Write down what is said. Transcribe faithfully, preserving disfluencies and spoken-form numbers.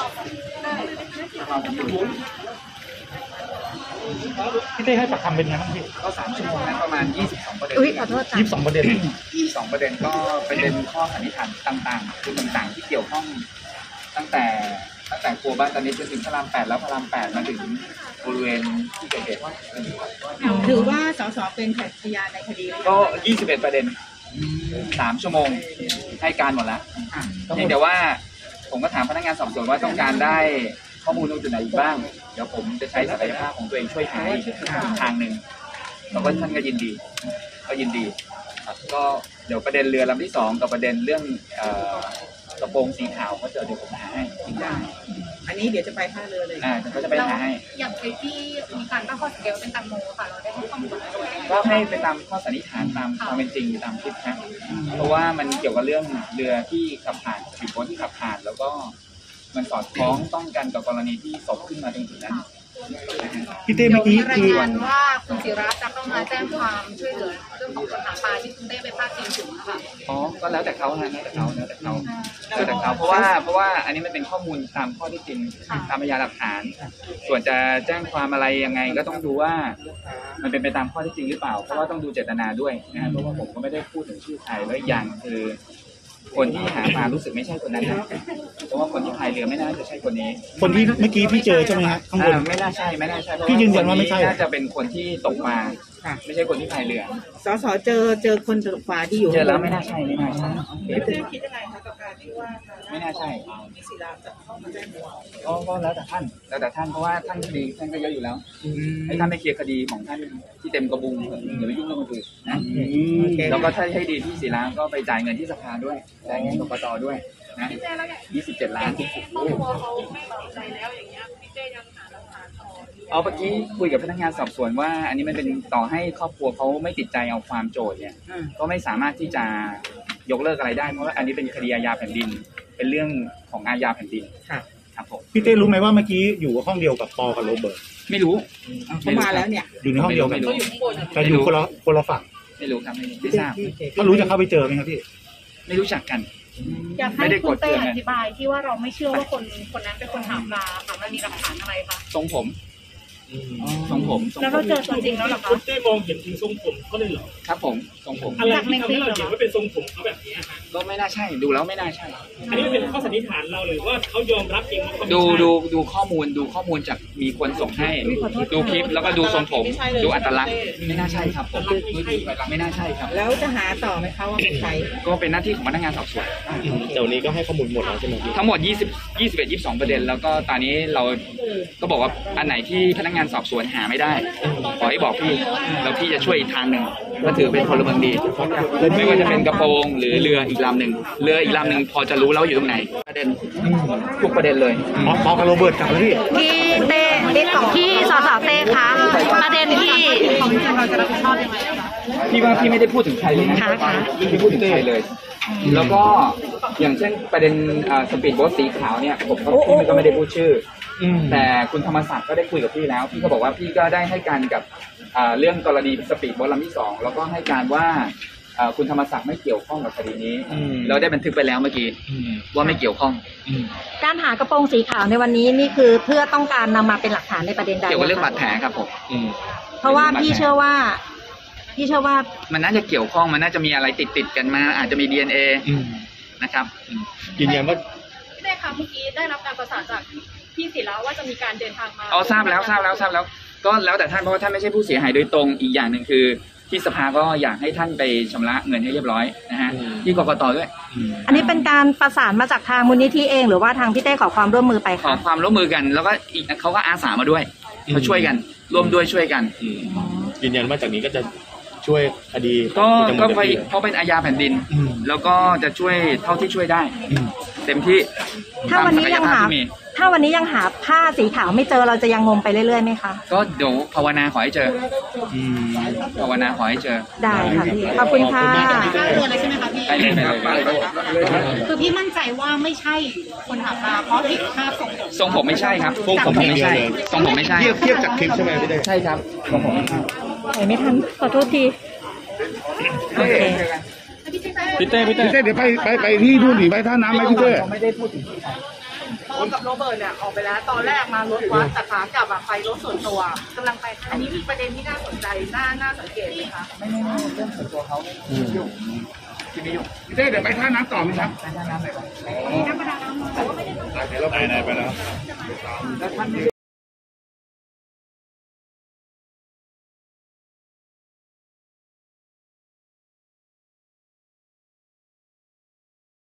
พี่เต้ให้ปากคำเป็นไงบ้างพี่ก็สามชั่วโมงนั้นประมาณยี่สิบสองประเด็นอุ้ยขอโทษจ้ะยี่สิบสองประเด็นยี่สิบสองประเด็นก็ประเด็นข้อสันนิษฐานต่างๆคือต่างๆที่เกี่ยวข้องตั้งแต่ตั้งแต่ครัวบ้านตอนนี้จนถึงพระรามแปดแล้วพระรามแปดมาถึงบริเวณที่เกิดเหตุถือว่าสสเป็นพยานในคดีก็ยี่สิบเอ็ดประเด็นสามชั่วโมงให้การหมดแล้วเพียงแต่ว่าผมก็ถามพนักงานสอบสวนว่าต้องการได้ข้อมูลตรงจุดไหนอีกบ้างเดี๋ยวผมจะใช้ศักยภาพของตัวเองช่วยหาอีกทางหนึ่งแล้วก็ท่านก็ยินดีก็ยินดีครับก็เดี๋ยวประเด็นเรือลำที่สองกับประเด็นเรื่องกระโปรงสีขาวก็จะเดี๋ยวผมหาให้ได้อันนี้เดี๋ยวจะไปท่าเรือเลยอ่าเขาจะไปหาให้อย่างเคสที่มีการตั้งข้อสังเกตว่าเป็นแตงโมค่ะเราได้ให้ข้อมูลอะไรก็ให้ไปตามข้อสันนิษฐานตามความเป็นจริงตามคลิปนะเพราะว่ามันเกี่ยวกับเรื่องเรือที่ขับผ่านผิดพ้นที่ขับผ่านแล้วก็มันสอดคล้องต้องกันกับกรณีที่ศพขึ้นมาตรงจุดนั้นพี่เต้เมื่อกี้รายงานว่าคุณศิระจะต้องมาแจ้งความช่วยเหลือเรื่องของคนหาปลาที่คุณเต้ไปพาดพิงถึงนะคะอ๋อก็แล้วแต่เขาฮะแล้วแต่เขาแล้วแต่เขาแล้วแต่เขาเพราะว่าเพราะว่าอันนี้มันเป็นข้อมูลตามข้อที่จริงตามพยานหลักฐานส่วนจะแจ้งความอะไรยังไงก็ต้องดูว่ามันเป็นไปตามข้อที่จริงหรือเปล่าเพราะว่าต้องดูเจตนาด้วยนะเพราะว่าผมก็ไม่ได้พูดถึงชื่อใครแล้วอย่างคือคนที่หามารู้สึกไม่ใช่คนนั้นนะเพราะว่าคนที่พายเรือไม่น่าจะใช่คนนี้คนที่เมื่อกี้พี่เจอใช่ไหมฮะข้างบนไม่น่าใช่ไม่น่าใช่พี่ยืนยันว่าไม่ใช่น่าจะเป็นคนที่ตกมาไม่ใช่คนที่พายเรือสสเจอเจอคนตกปลาที่อยู่เจอแล้วไม่น่าใช่ไม่น่าใช่พี่คิดยังไงคะกับการที่ว่าไม่น่าใช่มีศิลาจะเข้ามาแจ้งความก็แล้วแต่ท่านแล้วแต่ท่านเพราะว่าท่านคดีท่านก็เยอะอยู่แล้วให้ท่านไม่เคลียร์คดีของท่านที่เต็มกระบุงอย่าไปยุ่งเรื่องคนอื่นนะแล้วก็ถ้าให้ดีที่ศิลาก็ไปจ่ายเงินที่สภาด้วยจ่ายเงินกกตด้วยนะยี่สิบเจ็ดล้านเอาเมื่อกี้คุยกับพนักงานสอบสวนว่าอันนี้มันเป็นต่อให้ครอบครัวเขาไม่ติดใจเอาความโจทย์เนี่ยก็ไม่สามารถที่จะยกเลิกอะไรได้เพราะว่าอันนี้เป็นคดีอาญาแผ่นดินเป็นเรื่องของอาญาแผ่นดินครับผมพี่เต้รู้ไหมว่าเมื่อกี้อยู่ห้องเดียวกับปอกับโรเบิร์ตไม่รู้เขามาแล้วเนี่ยอยู่ในห้องเดียวกันแต่อยู่คนละคนละฝั่งไม่รู้ครับไม่ทราบถ้ารู้จะเข้าไปเจอไหมครับพี่ไม่รู้จักกันอยากให้คุณเต้อธิบายที่ว่าเราไม่เชื่อว่าคนคนนั้นเป็นคนหาปลาค่ะมันมีหลักฐานอะไรคะทรงผมทรงผมแล้วเราเจอตัวจริงแล้วหรอคะคุณเต้มองเห็นถึงทรงผมเขาเลยเหรอครับผมทรงผมอะไรที่ทำให้เราเห็นว่าเป็นทรงผมเขาแบบนี้ก็ไม่น่าใช่ดูแล้วไม่น่าใช่อันนี้เป็นข้อสันนิษฐานเราหรือว่าเขายอมรับเองว่าดูดูดูข้อมูลดูข้อมูลจากมีคนส่งให้ดูคลิปแล้วก็ดูทรงผมดูอัตลักษณ์ไม่น่าใช่ครับผมไม่น่าใช่ครับแล้วจะหาต่อไหมคะว่าเป็นใครก็เป็นหน้าที่ของพนักงานสอบสวนเดี๋ยวนี้ก็ให้ข้อมูลหมดแล้วใช่ไหมทั้งหมดยี่สิบ ยี่สิบเอ็ด ยี่สิบสองประเด็นแล้วก็ตอนนี้เราก็บอกว่าอันไหนที่พนักงานสอบสวนหาไม่ได้ขอให้บอกพี่แล้วพี่จะช่วยอีกทางหนึ่งก็ถือเป็นพลเมืองดีไม่ว่าจะเป็นกระโปรงหรือเรืออีกลำหนึ่งเรืออีกลำหนึ่งพอจะรู้แล้วอยู่ตรงไหนประเด็นทุกประเด็นเลยปอกับโรเบิร์ตกลับมาพี่พี่เต้ที่สสเต้คะประเด็นที่เราจะรับผิดชอบยังไงพี่ว่าพี่ไม่ได้พูดถึงใครเลยนะพี่พูดถึงใครเลยแล้วก็อย่างเช่นประเด็นสปีดโบ๊ทสีขาวเนี่ยผมก็พี่ก็ไม่ได้พูดชื่อแต่คุณธรรมศักดิ์ก็ได้คุยกับพี่แล้วพี่ก็บอกว่าพี่ก็ได้ให้การกับเรื่องกรณีสปีดโบ๊ทลำที่สองแล้วก็ให้การว่าคุณธรรมศักดิ์ไม่เกี่ยวข้องกับคดีนี้เราได้บันทึกไปแล้วเมื่อกี้ว่าไม่เกี่ยวข้องการหากระโปรงสีขาวในวันนี้นี่คือเพื่อต้องการนำมาเป็นหลักฐานในประเด็นใดเกี่ยวกับเรื่องบาดแผลครับผมเพราะว่าพี่เชื่อว่าพี่เชื่อว่ามันน่าจะเกี่ยวข้องมันน่าจะมีอะไรติดติดกันมาอาจจะมี ดี เอ็น เอ นะครับยืนยันว่าพี่เต้คะเมื่อกี้ได้รับการประสานจากพี่ศิระว่าจะมีการเดินทางมาอ๋อทราบแล้วทราบแล้วทราบแล้วก็แล้วแต่ท่านเพราะว่าท่านไม่ใช่ผู้เสียหายโดยตรงอีกอย่างหนึ่งคือที่สภาก็อยากให้ท่านไปชำระเงินให้เรียบร้อยนะฮะที่กกตด้วยอันนี้เป็นการประสานมาจากทางมูลนิธิเองหรือว่าทางพี่เต้ขอความร่วมมือไปขอความร่วมมือกันแล้วก็อีกเขาก็อาสามาด้วยมาช่วยกันร่วมด้วยช่วยกันยืนยันว่าจากนี้ก็จะช่วยคดีก็ก็ไปเพราะเป็นอาญาแผ่นดินแล้วก็จะช่วยเท่าที่ช่วยได้เต็มที่ถ้าวันนี้ยังหาถ้าวันนี้ยังหาผ้าสีขาวไม่เจอเราจะยังงมไปเรื่อยๆไหมคะก็เดี๋ยวภาวนาขอให้เจอภาวนาขอให้เจอได้ค่ะพี่ขอบคุณค่ะเรือเลยใช่ไหมคะพี่คือพี่มั่นใจว่าไม่ใช่คนหาปลาเพราะผิดภาพทรงผมทรงผมไม่ใช่ครับทรงผมไม่ใช่ทรงผมไม่ใช่เทียบเทียบจากคลิปใช่ไหมพี่เต้ใช่ครับทรงผมไม่ทันขอโทษทีโอเคพี่เต้พี่เต้พี่เต้เดี๋ยวไปไปไปที่ดูหนิไปท่าน้ำไหมพี่เต้ไม่ได้พูดถึงมกับโรเบิร์ตเนี่ยออกไปแล้ว ตอนแรกมารถวัดแต่ขากลับอะไปรถส่วนตัวกำลังไปอันนี้มีประเด็นที่น่าสนใจน่าน่าสังเกตไหมคะไม่ไม่ไม่เรื่องส่วนตัวเขาไม่ยุ่งที่ไม่ยุ่งพี่เต้เดี๋ยวไปท่าน้ำต่อไหมครับไม่ใช่น้ำอะไรหรอกนักประดาน้ำแต่ว่าไม่ได้ไหนไหนไปแล้วแล้วท่านไม่